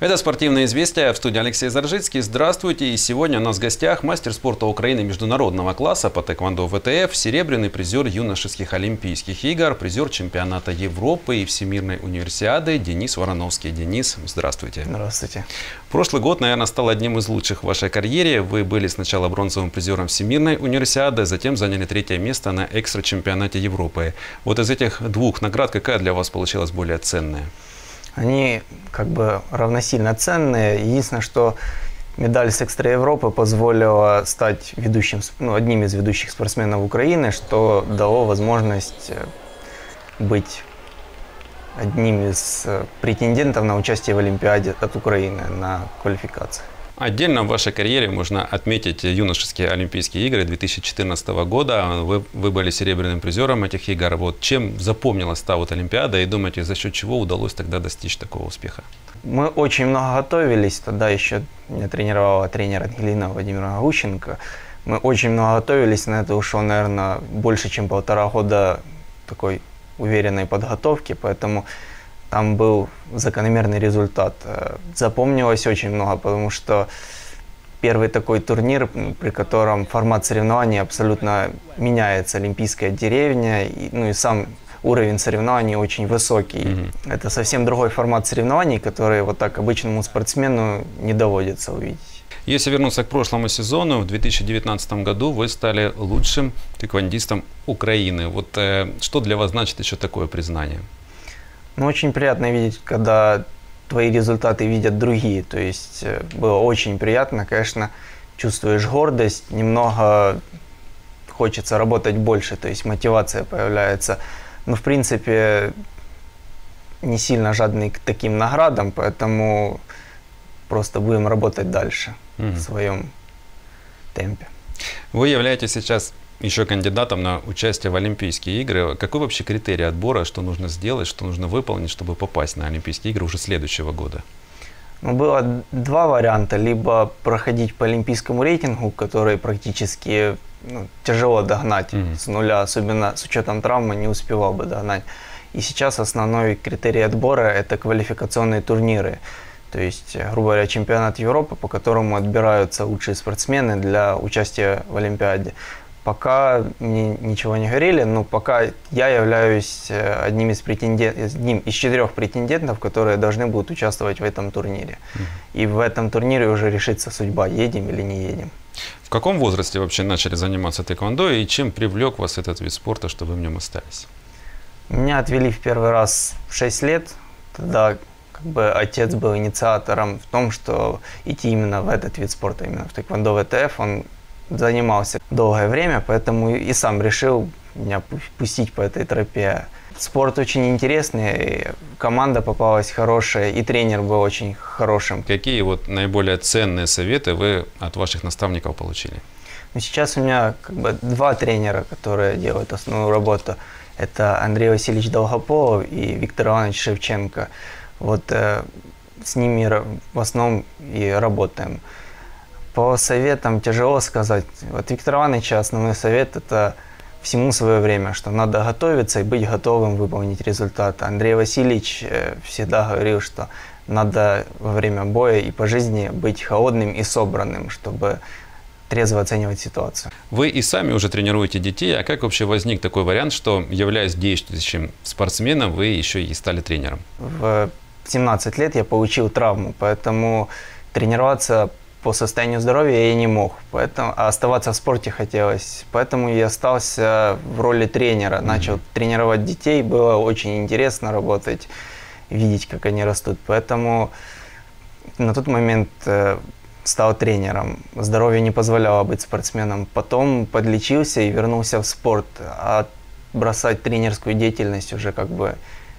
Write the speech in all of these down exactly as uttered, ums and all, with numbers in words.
Это «Спортивные известия», в студии Алексей Заржицкий. Здравствуйте. И сегодня у нас в гостях мастер спорта Украины международного класса по тэквондо вэ тэ эф, серебряный призер юношеских Олимпийских игр, призер чемпионата Европы и Всемирной универсиады Денис Вороновский. Денис, здравствуйте. Здравствуйте. Прошлый год, наверное, стал одним из лучших в вашей карьере. Вы были сначала бронзовым призером Всемирной универсиады, затем заняли третье место на экстра-чемпионате Европы. Вот из этих двух наград какая для вас получилась более ценная? Они как бы равносильно ценные. Единственное, что медаль с Экстра Европы позволила стать ведущим, ну, одним из ведущих спортсменов Украины, что дало возможность быть одним из претендентов на участие в Олимпиаде от Украины на квалификации. Отдельно в вашей карьере можно отметить юношеские Олимпийские игры две тысячи четырнадцатого года. Вы, вы были серебряным призером этих игр. Вот чем запомнилась та вот Олимпиада и думаете, за счет чего удалось тогда достичь такого успеха? Мы очень много готовились. Тогда еще меня тренировала тренер Ангелина Владимировна Гущенко. Мы очень много готовились. На это ушло, наверное, больше, чем полтора года такой уверенной подготовки. Поэтому там был закономерный результат. Запомнилось очень много, потому что первый такой турнир, при котором формат соревнований абсолютно меняется. Олимпийская деревня, и, ну и сам уровень соревнований очень высокий. Mm-hmm. Это совсем другой формат соревнований, который вот так обычному спортсмену не доводится увидеть. Если вернуться к прошлому сезону, в две тысячи девятнадцатом году вы стали лучшим тэквондистом Украины. Вот э, что для вас значит еще такое признание? Ну, очень приятно видеть, когда твои результаты видят другие. То есть было очень приятно, конечно, чувствуешь гордость, немного хочется работать больше, то есть мотивация появляется. Но, в принципе, не сильно жадный к таким наградам, поэтому просто будем работать дальше mm-hmm. в своем темпе. Вы являетесь сейчас еще кандидатом на участие в Олимпийские игры. Какой вообще критерий отбора, что нужно сделать, что нужно выполнить, чтобы попасть на Олимпийские игры уже следующего года? Ну, было два варианта. Либо проходить по олимпийскому рейтингу, который практически ну, тяжело догнать mm-hmm. с нуля, особенно с учетом травмы, не успевал бы догнать. И сейчас основной критерий отбора – это квалификационные турниры. То есть, грубо говоря, чемпионат Европы, по которому отбираются лучшие спортсмены для участия в Олимпиаде. Пока мне ничего не говорили, но пока я являюсь одним из, претендент, одним из четырех претендентов, которые должны будут участвовать в этом турнире. Mm-hmm. И в этом турнире уже решится судьба, едем или не едем. В каком возрасте вообще начали заниматься тэквондо и чем привлек вас этот вид спорта, чтобы в нем остались? Меня отвели в первый раз в шесть лет. Тогда как бы отец был инициатором в том, что идти именно в этот вид спорта, именно в тэквондо вэ тэ эф. Он занимался долгое время, поэтому и сам решил меня пустить по этой тропе. Спорт очень интересный, команда попалась хорошая, и тренер был очень хорошим. Какие вот наиболее ценные советы вы от ваших наставников получили? Ну, сейчас у меня как бы два тренера, которые делают основную работу. Это Андрей Васильевич Долгополов и Виктор Иванович Шевченко. Вот э, с ними в основном и работаем. По советам тяжело сказать. От Виктора Ивановича основной совет – это всему свое время, что надо готовиться и быть готовым выполнить результат. Андрей Васильевич всегда говорил, что надо во время боя и по жизни быть холодным и собранным, чтобы трезво оценивать ситуацию. Вы и сами уже тренируете детей, а как вообще возник такой вариант, что, являясь действующим спортсменом, вы еще и стали тренером? В семнадцать лет я получил травму, поэтому тренироваться по состоянию здоровья я не мог, поэтому, а оставаться в спорте хотелось. Поэтому я остался в роли тренера, mm-hmm. начал тренировать детей, было очень интересно работать, видеть, как они растут. Поэтому на тот момент э, стал тренером. Здоровье не позволяло быть спортсменом. Потом подлечился и вернулся в спорт. А бросать тренерскую деятельность уже как бы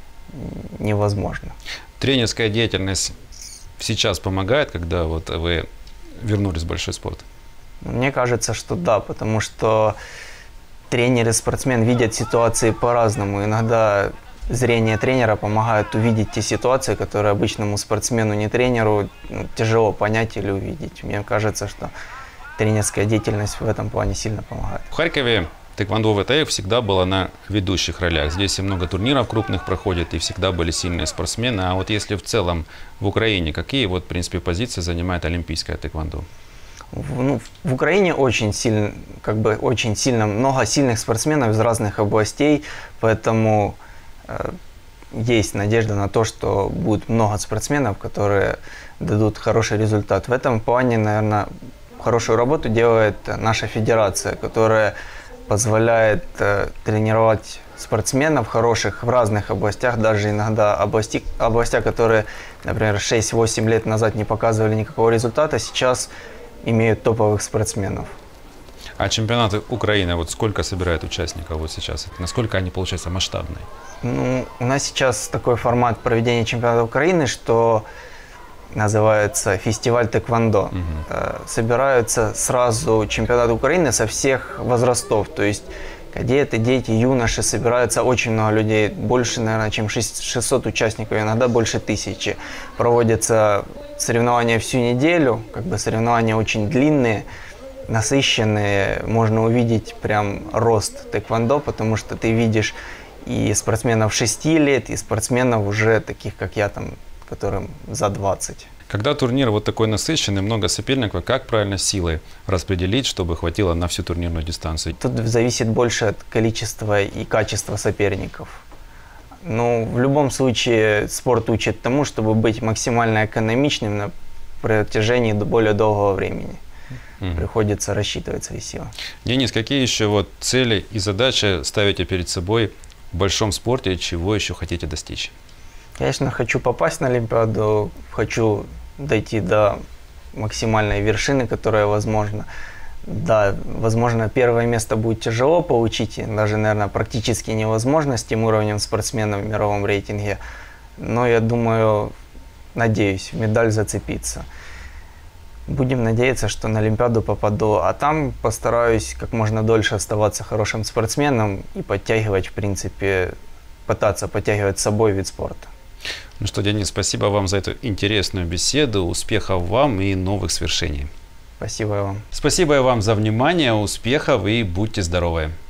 невозможно. Тренерская деятельность сейчас помогает, когда вот вы вернулись в большой спорт? Мне кажется, что да, потому что тренер и спортсмен видят ситуации по-разному. Иногда зрение тренера помогает увидеть те ситуации, которые обычному спортсмену, не тренеру, ну, тяжело понять или увидеть. Мне кажется, что тренерская деятельность в этом плане сильно помогает. В Харькове тэквондо ВТФ всегда было на ведущих ролях. Здесь и много турниров крупных проходит, и всегда были сильные спортсмены. А вот если в целом в Украине, какие вот, в принципе, позиции занимает олимпийское тэквондо? В, ну, в Украине очень сильно, как бы очень сильно, много сильных спортсменов из разных областей, поэтому э, есть надежда на то, что будет много спортсменов, которые дадут хороший результат. В этом плане, наверное, хорошую работу делает наша федерация, которая позволяет э, тренировать спортсменов хороших в разных областях, даже иногда области, областях, которые, например, шесть-восемь лет назад не показывали никакого результата, сейчас имеют топовых спортсменов. А чемпионаты Украины, вот сколько собирают участников вот сейчас? Насколько они, получаются, масштабные? Ну, у нас сейчас такой формат проведения чемпионата Украины, что называется фестиваль тэквондо. Угу. Собираются сразу чемпионаты Украины со всех возрастов, то есть кадеты, дети, юноши, собираются очень много людей, больше, наверное, чем шестьсот участников, иногда больше тысячи. Проводятся соревнования всю неделю, как бы соревнования очень длинные, насыщенные, можно увидеть прям рост тэквондо, потому что ты видишь и спортсменов шести лет, и спортсменов уже таких, как я, там, которым за двадцать. Когда турнир вот такой насыщенный, много соперников, как правильно силы распределить, чтобы хватило на всю турнирную дистанцию? Тут зависит больше от количества и качества соперников. Но в любом случае спорт учит тому, чтобы быть максимально экономичным на протяжении более долгого времени. Угу. Приходится рассчитывать свои силы. Денис, какие еще вот цели и задачи ставите перед собой в большом спорте, чего еще хотите достичь? Конечно, хочу попасть на Олимпиаду, хочу дойти до максимальной вершины, которая возможна. Да, возможно, первое место будет тяжело получить, даже, наверное, практически невозможно с тем уровнем спортсменов в мировом рейтинге. Но я думаю, надеюсь, медаль зацепиться. Будем надеяться, что на Олимпиаду попаду, а там постараюсь как можно дольше оставаться хорошим спортсменом и подтягивать, в принципе, пытаться подтягивать с собой вид спорта. Ну что, Денис, спасибо вам за эту интересную беседу, успехов вам и новых свершений. Спасибо вам. Спасибо вам за внимание, успехов и будьте здоровы.